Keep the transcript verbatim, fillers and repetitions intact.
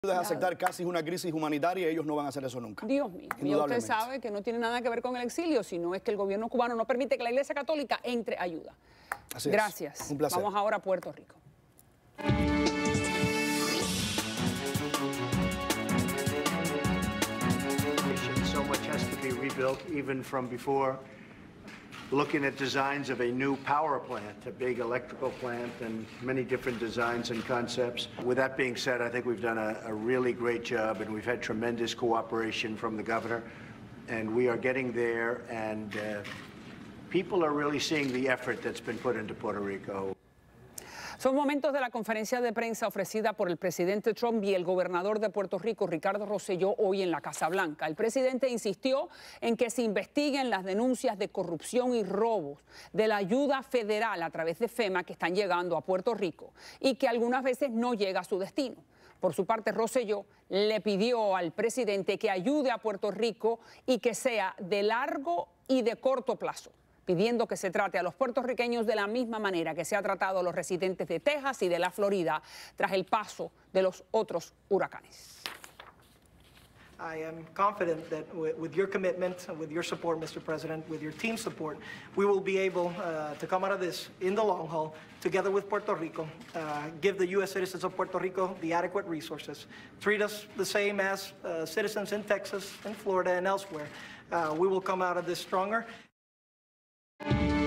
de aceptar casi una crisis humanitaria, ellos no van a hacer eso nunca. Dios mío, y usted sabe que no tiene nada que ver con el exilio, sino es que el gobierno cubano no permite que la Iglesia Católica entre ayuda. Así Gracias. Es. Un placer. Vamos ahora a Puerto Rico. So much has to be rebuilt, even from before. Looking at designs of a new power plant, a big electrical plant, and many different designs and concepts. With that being said, I think we've done a, a really great job, and we've had tremendous cooperation from the governor, and we are getting there, and uh, people are really seeing the effort that's been put into Puerto Rico. Son momentos de la conferencia de prensa ofrecida por el presidente Trump y el gobernador de Puerto Rico, Ricardo Rosselló, hoy en la Casa Blanca. El presidente insistió en que se investiguen las denuncias de corrupción y robos de la ayuda federal a través de FEMA que están llegando a Puerto Rico y que algunas veces no llega a su destino. Por su parte, Rosselló le pidió al presidente que ayude a Puerto Rico y que sea de largo y de corto plazo, pidiendo que se trate a los puertorriqueños de la misma manera que se ha tratado a los residentes de Texas y de la Florida tras el paso de los otros huracanes. I am confident that with your commitment, with your support, Mister President, with your team's support, we will be able uh, to come out of this in the long haul, together with Puerto Rico, uh, give the U S citizens of Puerto Rico the adequate resources, treat us the same as uh, citizens in Texas, in Florida, and elsewhere. Uh, we will come out of this stronger. Thank you.